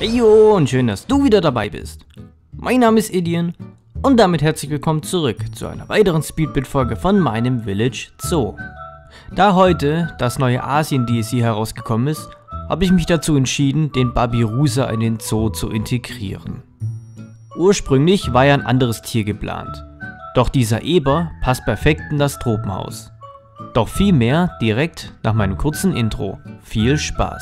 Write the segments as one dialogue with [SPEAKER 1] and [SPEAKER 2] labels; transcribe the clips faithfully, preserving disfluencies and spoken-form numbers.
[SPEAKER 1] Heyo und schön, dass du wieder dabei bist. Mein Name ist Idian und damit herzlich willkommen zurück zu einer weiteren Speedbuild-Folge von meinem Village Zoo. Da heute das neue Asien-D L C herausgekommen ist, habe ich mich dazu entschieden, den Babirusa in den Zoo zu integrieren. Ursprünglich war ja ein anderes Tier geplant, doch dieser Eber passt perfekt in das Tropenhaus. Doch viel mehr direkt nach meinem kurzen Intro. Viel Spaß!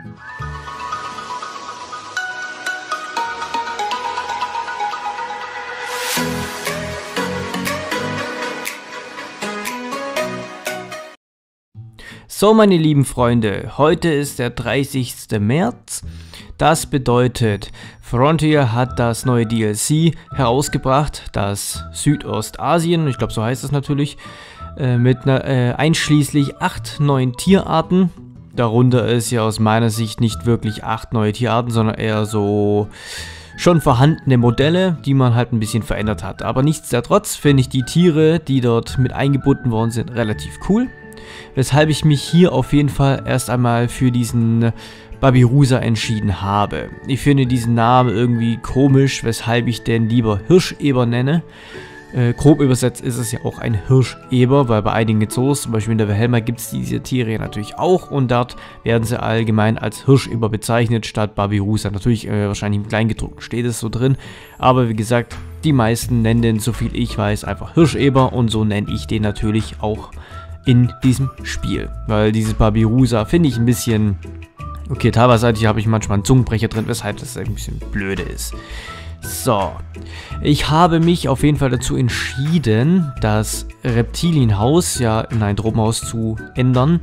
[SPEAKER 1] So, meine lieben Freunde, heute ist der dreißigste März. Das bedeutet, Frontier hat das neue D L C herausgebracht, das Südostasien, ich glaube so heißt es natürlich, äh, mit einer, äh, einschließlich acht neuen Tierarten. Darunter ist ja aus meiner Sicht nicht wirklich acht neue Tierarten, sondern eher so schon vorhandene Modelle, die man halt ein bisschen verändert hat. Aber nichtsdestotrotz finde ich die Tiere, die dort mit eingebunden worden sind, relativ cool. Weshalb ich mich hier auf jeden Fall erst einmal für diesen Babirusa entschieden habe. Ich finde diesen Namen irgendwie komisch, weshalb ich den lieber Hirscheber nenne. Äh, grob übersetzt ist es ja auch ein Hirscheber, weil bei einigen Zoos, zum Beispiel in der Wilhelma, gibt es diese Tiere natürlich auch und dort werden sie allgemein als Hirscheber bezeichnet statt Babirusa. Natürlich äh, wahrscheinlich im Kleingedruckten steht es so drin, aber wie gesagt, die meisten nennen den, so viel ich weiß, einfach Hirscheber und so nenne ich den natürlich auch in diesem Spiel, weil dieses Babirusa finde ich ein bisschen, okay, teilweise habe ich manchmal einen Zungenbrecher drin, weshalb das ein bisschen blöde ist. So, ich habe mich auf jeden Fall dazu entschieden, das Reptilienhaus ja in ein Tropenhaus zu ändern.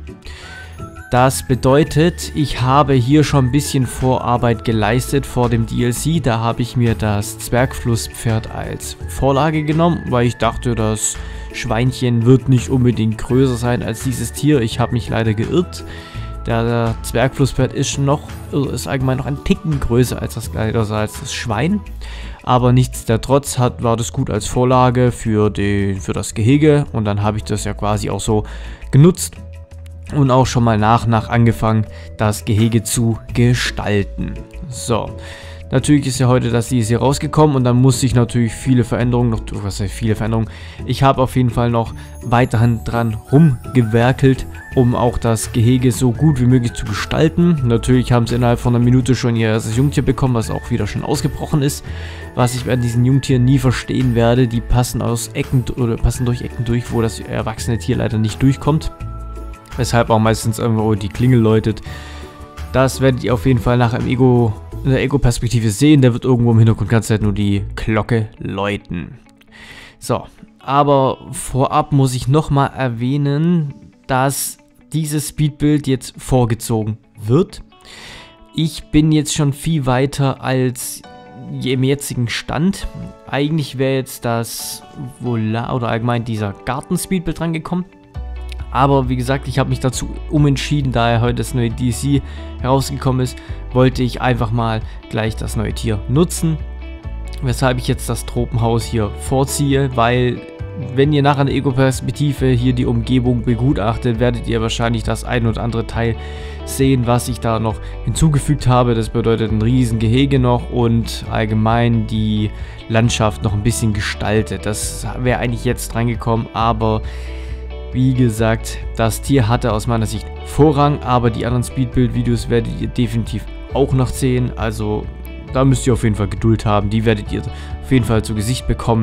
[SPEAKER 1] Das bedeutet, ich habe hier schon ein bisschen Vorarbeit geleistet vor dem D L C. Da habe ich mir das Zwergflusspferd als Vorlage genommen, weil ich dachte, das Schweinchen wird nicht unbedingt größer sein als dieses Tier. Ich habe mich leider geirrt. Der Zwergflusspferd ist noch, ist allgemein noch ein Ticken größer als das, als das Schwein. Aber nichtsdestotrotz hat, war das gut als Vorlage für, die, für das Gehege. Und dann habe ich das ja quasi auch so genutzt. Und auch schon mal nach nach angefangen, das Gehege zu gestalten. So, natürlich ist ja heute das D L C rausgekommen und dann musste ich natürlich viele Veränderungen noch, was heißt viele Veränderungen, ich habe auf jeden Fall noch weiterhin dran rumgewerkelt, um auch das Gehege so gut wie möglich zu gestalten. Natürlich haben sie innerhalb von einer Minute schon ihr erstes Jungtier bekommen, was auch wieder schon ausgebrochen ist. Was ich bei diesen Jungtieren nie verstehen werde, die passen aus Ecken oder passen durch Ecken durch, wo das erwachsene Tier leider nicht durchkommt. Weshalb auch meistens irgendwo die Klingel läutet. Das werdet ihr auf jeden Fall nach einem Ego, in der Ego-Perspektive sehen. Da wird irgendwo im Hintergrund ganz Zeit nur die Glocke läuten. So, aber vorab muss ich nochmal erwähnen, dass dieses Speedbuild jetzt vorgezogen wird. Ich bin jetzt schon viel weiter als im jetzigen Stand. Eigentlich wäre jetzt das Volar oder allgemein dieser Garten-Speedbuild dran gekommen. Aber wie gesagt, ich habe mich dazu umentschieden, da ja heute das neue D L C herausgekommen ist, wollte ich einfach mal gleich das neue Tier nutzen. Weshalb ich jetzt das Tropenhaus hier vorziehe, weil wenn ihr nachher in der Ego-Perspektive hier die Umgebung begutachtet, werdet ihr wahrscheinlich das ein oder andere Teil sehen, was ich da noch hinzugefügt habe. Das bedeutet ein riesen Gehege noch und allgemein die Landschaft noch ein bisschen gestaltet. Das wäre eigentlich jetzt reingekommen, aber wie gesagt, das Tier hatte aus meiner Sicht Vorrang, aber die anderen Speedbuild-Videos werdet ihr definitiv auch noch sehen. Also da müsst ihr auf jeden Fall Geduld haben, die werdet ihr auf jeden Fall zu Gesicht bekommen.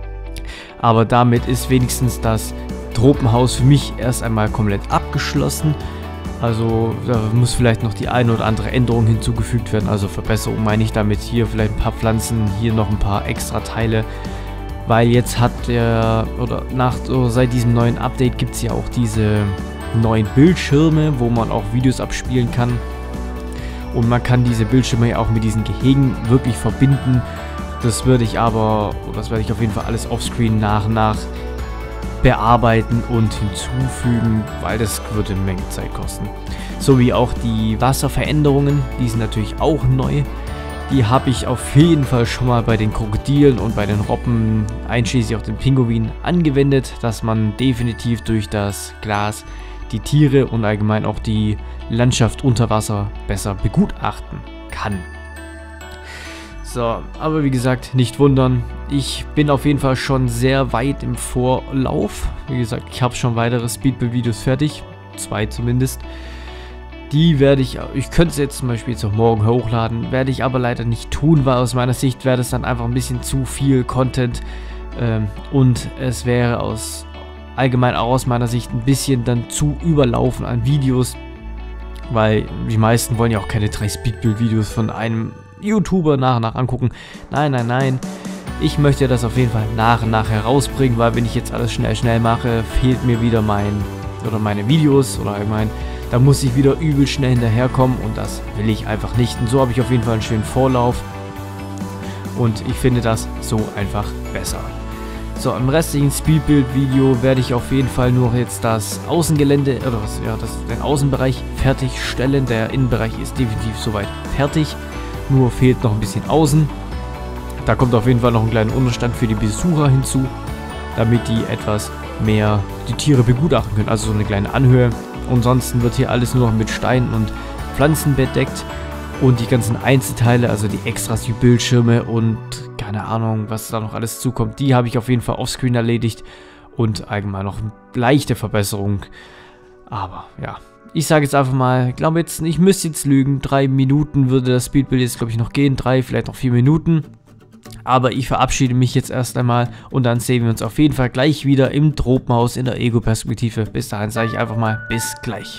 [SPEAKER 1] Aber damit ist wenigstens das Tropenhaus für mich erst einmal komplett abgeschlossen. Also da muss vielleicht noch die eine oder andere Änderung hinzugefügt werden, also Verbesserung meine ich damit, hier vielleicht ein paar Pflanzen, hier noch ein paar extra Teile. Weil jetzt hat der, oder nach, oder seit diesem neuen Update gibt es ja auch diese neuen Bildschirme, wo man auch Videos abspielen kann. Und man kann diese Bildschirme ja auch mit diesen Gehegen wirklich verbinden. Das würde ich aber, das werde ich auf jeden Fall alles offscreen nach und nach bearbeiten und hinzufügen, weil das würde eine Menge Zeit kosten. So wie auch die Wasserveränderungen, die sind natürlich auch neu. Die habe ich auf jeden Fall schon mal bei den Krokodilen und bei den Robben, einschließlich auch den Pinguinen, angewendet, dass man definitiv durch das Glas die Tiere und allgemein auch die Landschaft unter Wasser besser begutachten kann. So, aber wie gesagt, nicht wundern. Ich bin auf jeden Fall schon sehr weit im Vorlauf. Wie gesagt, ich habe schon weitere Speedbuild-Videos fertig. Zwei zumindest. Die werde ich, ich könnte es jetzt zum Beispiel jetzt auch morgen hochladen, werde ich aber leider nicht tun, weil aus meiner Sicht wäre das dann einfach ein bisschen zu viel Content. Ähm, und es wäre aus allgemein auch aus meiner Sicht ein bisschen dann zu überlaufen an Videos. Weil die meisten wollen ja auch keine drei Speedbuild-Videos von einem YouTuber nach und nach angucken. Nein, nein, nein. Ich möchte das auf jeden Fall nach und nach herausbringen, weil wenn ich jetzt alles schnell, schnell mache, fehlt mir wieder mein, oder meine Videos oder allgemein, da muss ich wieder übel schnell hinterherkommen und das will ich einfach nicht. Und so habe ich auf jeden Fall einen schönen Vorlauf und ich finde das so einfach besser. So, im restlichen Speedbuild-Video werde ich auf jeden Fall nur jetzt das Außengelände, oder was, ja, das, den Außenbereich fertigstellen. Der Innenbereich ist definitiv soweit fertig, nur fehlt noch ein bisschen außen. Da kommt auf jeden Fall noch ein kleiner Unterstand für die Besucher hinzu, damit die etwas mehr die Tiere begutachten können, also so eine kleine Anhöhe. Ansonsten wird hier alles nur noch mit Steinen und Pflanzen bedeckt und die ganzen Einzelteile, also die Extras wie Bildschirme und keine Ahnung, was da noch alles zukommt, die habe ich auf jeden Fall offscreen erledigt und allgemein noch eine leichte Verbesserung. Aber ja, ich sage jetzt einfach mal, ich glaube jetzt, ich müsste jetzt lügen, drei Minuten würde das Speedbuild jetzt glaube ich noch gehen, drei, vielleicht noch vier Minuten. Aber ich verabschiede mich jetzt erst einmal und dann sehen wir uns auf jeden Fall gleich wieder im Tropenhaus in der Ego-Perspektive. Bis dahin sage ich einfach mal bis gleich.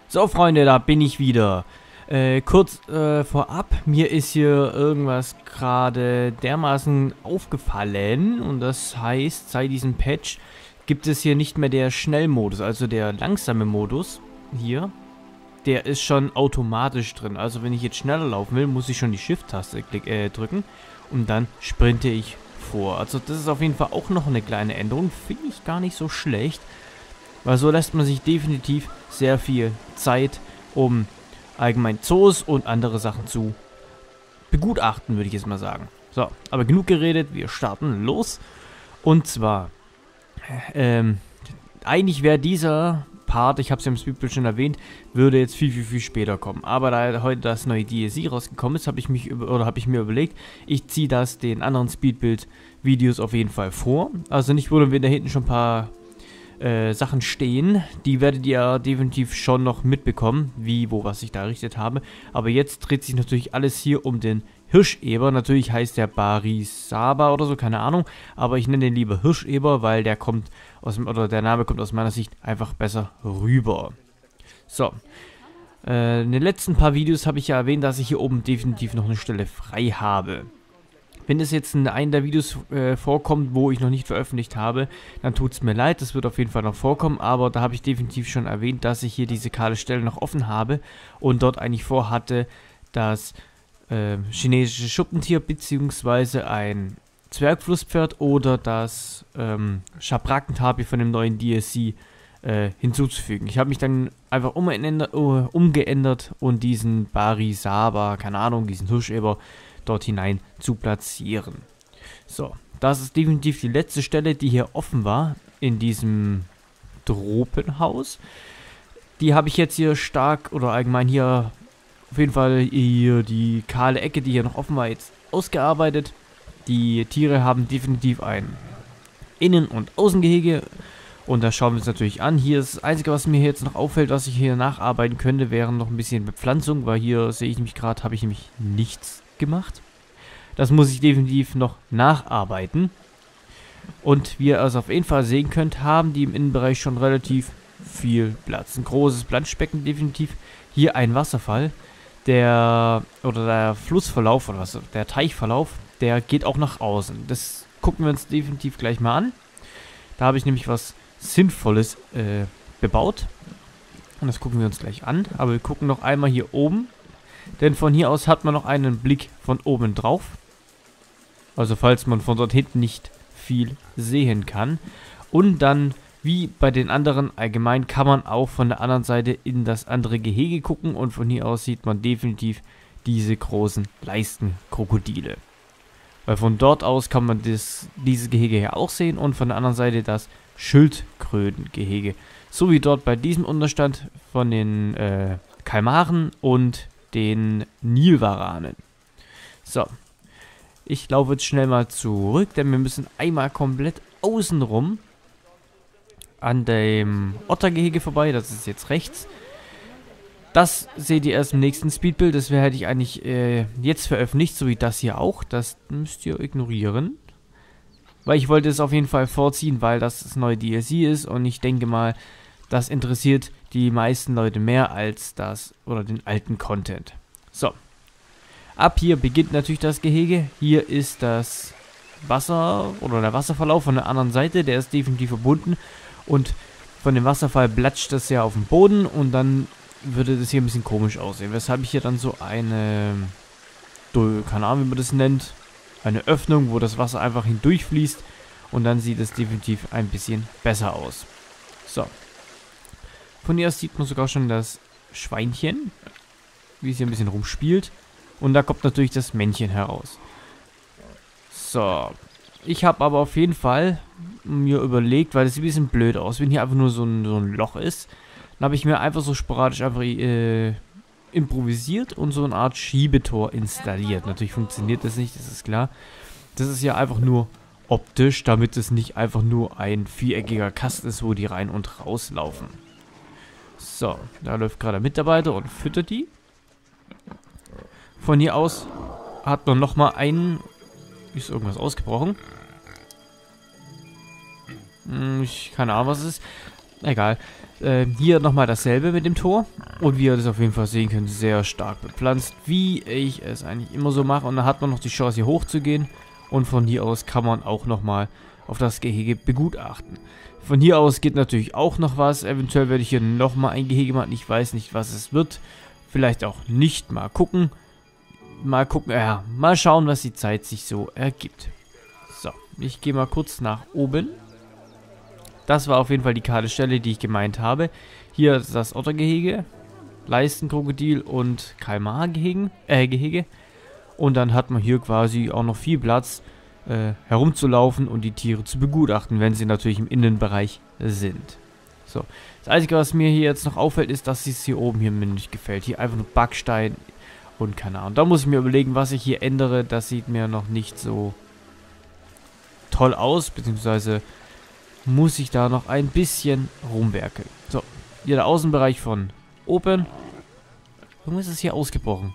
[SPEAKER 1] So, Freunde, da bin ich wieder. Äh, kurz äh, vorab, mir ist hier irgendwas gerade dermaßen aufgefallen. Und das heißt, seit diesem Patch gibt es hier nicht mehr der Schnellmodus, also der langsame Modus hier. Der ist schon automatisch drin. Also wenn ich jetzt schneller laufen will, muss ich schon die Shift-Taste äh, drücken. Und dann sprinte ich vor. Also das ist auf jeden Fall auch noch eine kleine Änderung. Finde ich gar nicht so schlecht. Weil so lässt man sich definitiv sehr viel Zeit, um allgemein Zoos und andere Sachen zu begutachten, würde ich jetzt mal sagen. So, aber genug geredet, wir starten los. Und zwar, ähm, eigentlich wäre dieser Part, ich habe es ja im Speedbild schon erwähnt, würde jetzt viel, viel, viel später kommen. Aber da heute das neue D L C rausgekommen ist, habe ich mich oder habe ich mir überlegt, ich ziehe das den anderen Speedbild-Videos auf jeden Fall vor. Also nicht wundern, wenn da hinten schon ein paar Äh, Sachen stehen, die werdet ihr definitiv schon noch mitbekommen, wie, wo, was ich da errichtet habe. Aber jetzt dreht sich natürlich alles hier um den Hirscheber. Natürlich heißt der Barisaba oder so, keine Ahnung. Aber ich nenne den lieber Hirscheber, weil der kommt aus dem, oder der Name kommt aus meiner Sicht einfach besser rüber. So. Äh, in den letzten paar Videos habe ich ja erwähnt, dass ich hier oben definitiv noch eine Stelle frei habe. Wenn es jetzt in einem der Videos äh, vorkommt, wo ich noch nicht veröffentlicht habe, dann tut es mir leid, das wird auf jeden Fall noch vorkommen, aber da habe ich definitiv schon erwähnt, dass ich hier diese kahle Stelle noch offen habe und dort eigentlich vorhatte, das äh, chinesische Schuppentier bzw. ein Zwergflusspferd oder das ähm, Schabrackentapir von dem neuen D L C äh, hinzuzufügen. Ich habe mich dann einfach umändert, uh, umgeändert und diesen Barisaba, keine Ahnung, diesen Hirscheber dort hinein zu platzieren. So, das ist definitiv die letzte Stelle, die hier offen war in diesem Tropenhaus. Die habe ich jetzt hier stark, oder allgemein hier, auf jeden Fall hier die kahle Ecke, die hier noch offen war, jetzt ausgearbeitet. Die Tiere haben definitiv ein Innen- und Außengehege. Und das schauen wir uns natürlich an. Hier ist das Einzige, was mir jetzt noch auffällt, was ich hier nacharbeiten könnte, wäre noch ein bisschen Bepflanzung, weil hier sehe ich mich gerade, habe ich nämlich nichts gemacht. Das muss ich definitiv noch nacharbeiten. Und wie ihr also auf jeden Fall sehen könnt, haben die im Innenbereich schon relativ viel Platz. Ein großes Planschbecken definitiv. Hier ein Wasserfall. Der, oder der Flussverlauf, oder was, der Teichverlauf, der geht auch nach außen. Das gucken wir uns definitiv gleich mal an. Da habe ich nämlich was Sinnvolles äh, bebaut. Und das gucken wir uns gleich an. Aber wir gucken noch einmal hier oben. Denn von hier aus hat man noch einen Blick von oben drauf. Also falls man von dort hinten nicht viel sehen kann. Und dann, wie bei den anderen allgemein, kann man auch von der anderen Seite in das andere Gehege gucken. Und von hier aus sieht man definitiv diese großen Leistenkrokodile. Weil von dort aus kann man das, dieses Gehege hier auch sehen. Und von der anderen Seite das Schildkrötengehege. So wie dort bei diesem Unterstand von den äh, Kalmaren und den Nilwaranen. So. Ich laufe jetzt schnell mal zurück, denn wir müssen einmal komplett außenrum an dem Ottergehege vorbei. Das ist jetzt rechts. Das seht ihr erst im nächsten Speedbild. Das hätte ich eigentlich äh, jetzt veröffentlicht, so wie das hier auch. Das müsst ihr ignorieren. Weil ich wollte es auf jeden Fall vorziehen, weil das das neue D L C ist. Und ich denke mal, das interessiert die meisten Leute mehr als das oder den alten Content. So. Ab hier beginnt natürlich das Gehege. Hier ist das Wasser oder der Wasserverlauf von der anderen Seite. Der ist definitiv verbunden. Und von dem Wasserfall platscht das ja auf den Boden. Und dann würde das hier ein bisschen komisch aussehen. Weshalb ich hier dann so eine, keine Ahnung wie man das nennt, eine Öffnung, wo das Wasser einfach hindurchfließt. Und dann sieht es definitiv ein bisschen besser aus. So. Von hier aus sieht man sogar schon das Schweinchen, wie es hier ein bisschen rumspielt. Und da kommt natürlich das Männchen heraus. So. Ich habe aber auf jeden Fall mir überlegt, weil das sieht ein bisschen blöd aus, wenn hier einfach nur so ein, so ein Loch ist. Dann habe ich mir einfach so sporadisch einfach äh, improvisiert und so eine Art Schiebetor installiert. Natürlich funktioniert das nicht, das ist klar. Das ist ja einfach nur optisch, damit es nicht einfach nur ein viereckiger Kasten ist, wo die rein und rauslaufen. So, da läuft gerade der Mitarbeiter und füttert die. Von hier aus hat man nochmal einen... Ist irgendwas ausgebrochen? Hm, ich keine Ahnung, was es ist. Egal. Äh, hier nochmal dasselbe mit dem Tor. Und wie ihr das auf jeden Fall sehen könnt, sehr stark bepflanzt, wie ich es eigentlich immer so mache. Und dann hat man noch die Chance, hier hochzugehen. Und von hier aus kann man auch nochmal auf das Gehege begutachten. Von hier aus geht natürlich auch noch was. Eventuell werde ich hier nochmal ein Gehege machen. Ich weiß nicht, was es wird. Vielleicht auch nicht. Mal gucken. Mal gucken. Ja, mal schauen, was die Zeit sich so ergibt. So, ich gehe mal kurz nach oben. Das war auf jeden Fall die kahle Stelle, die ich gemeint habe. Hier ist das Ottergehege, Leistenkrokodil und Kalmar-Gehege. Äh, Gehege. Und dann hat man hier quasi auch noch viel Platz, äh, herumzulaufen und die Tiere zu begutachten, wenn sie natürlich im Innenbereich sind. So, das Einzige, was mir hier jetzt noch auffällt, ist, dass es hier oben hier mir nicht gefällt. Hier einfach nur Backstein und keine Ahnung. Da muss ich mir überlegen, was ich hier ändere. Das sieht mir noch nicht so toll aus, beziehungsweise muss ich da noch ein bisschen rumwerkeln. So, hier der Außenbereich von oben. Warum ist es hier ausgebrochen?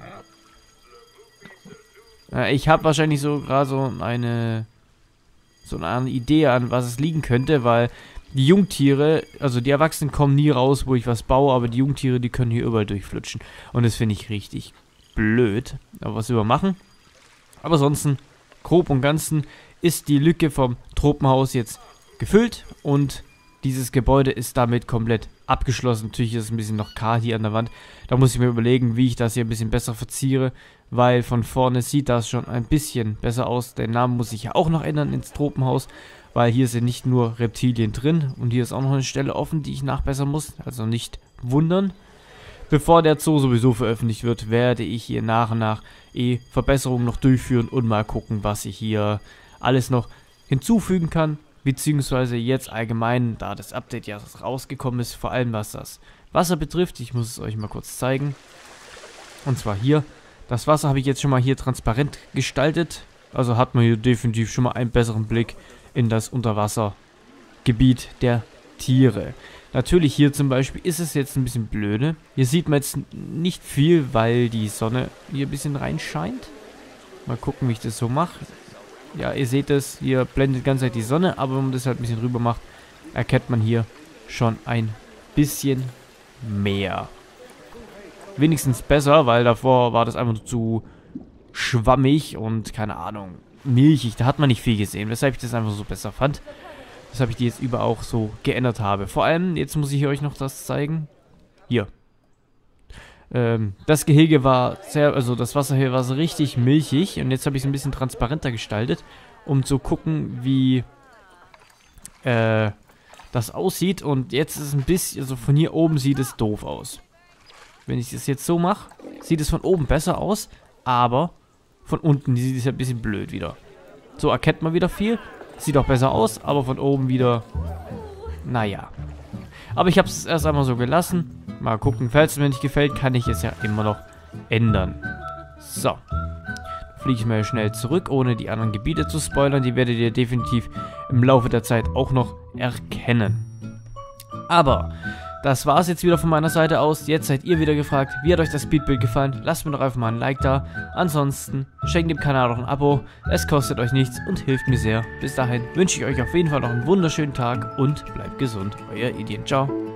[SPEAKER 1] Ja, ich habe wahrscheinlich so gerade so eine so eine Idee an, was es liegen könnte, weil die Jungtiere, also die Erwachsenen kommen nie raus, wo ich was baue, aber die Jungtiere, die können hier überall durchflutschen. Und das finde ich richtig blöd. Aber was wir machen? Aber ansonsten, grob und ganzen, ist die Lücke vom Tropenhaus jetzt gefüllt und dieses Gebäude ist damit komplett abgeschlossen. Natürlich ist es ein bisschen noch kahl hier an der Wand. Da muss ich mir überlegen, wie ich das hier ein bisschen besser verziere, weil von vorne sieht das schon ein bisschen besser aus. Den Namen muss ich ja auch noch ändern ins Tropenhaus, weil hier sind nicht nur Reptilien drin und hier ist auch noch eine Stelle offen, die ich nachbessern muss. Also nicht wundern. Bevor der Zoo sowieso veröffentlicht wird, werde ich hier nach und nach eh Verbesserungen noch durchführen und mal gucken, was ich hier alles noch hinzufügen kann. Beziehungsweise jetzt allgemein, da das Update ja rausgekommen ist, vor allem was das Wasser betrifft. Ich muss es euch mal kurz zeigen. Und zwar hier. Das Wasser habe ich jetzt schon mal hier transparent gestaltet. Also hat man hier definitiv schon mal einen besseren Blick in das Unterwassergebiet der Tiere. Natürlich hier zum Beispiel ist es jetzt ein bisschen blöde. Hier sieht man jetzt nicht viel, weil die Sonne hier ein bisschen reinscheint. Mal gucken, wie ich das so mache. Ja, ihr seht es, hier blendet die ganze Zeit die Sonne, aber wenn man das halt ein bisschen rüber macht, erkennt man hier schon ein bisschen mehr. Wenigstens besser, weil davor war das einfach nur zu schwammig und, keine Ahnung, milchig. Da hat man nicht viel gesehen, weshalb ich das einfach so besser fand. Weshalb ich die jetzt über auch so geändert habe. Vor allem, jetzt muss ich euch noch das zeigen. Hier. Ähm, das Gehege war sehr, also das Wasser hier war so richtig milchig. Und jetzt habe ich es ein bisschen transparenter gestaltet, um zu gucken, wie äh, das aussieht. Und jetzt ist es ein bisschen, also von hier oben sieht es doof aus. Wenn ich das jetzt so mache, sieht es von oben besser aus, aber von unten sieht es ja ein bisschen blöd wieder. So erkennt man wieder viel, sieht auch besser aus, aber von oben wieder, naja. Aber ich habe es erst einmal so gelassen. Mal gucken, falls es mir nicht gefällt, kann ich es ja immer noch ändern. So. Fliege ich mal schnell zurück, ohne die anderen Gebiete zu spoilern. Die werdet ihr definitiv im Laufe der Zeit auch noch erkennen. Aber das war es jetzt wieder von meiner Seite aus. Jetzt seid ihr wieder gefragt, wie hat euch das Speedbuild gefallen? Lasst mir doch einfach mal ein Like da. Ansonsten schenkt dem Kanal noch ein Abo. Es kostet euch nichts und hilft mir sehr. Bis dahin wünsche ich euch auf jeden Fall noch einen wunderschönen Tag und bleibt gesund. Euer Ideen. Ciao.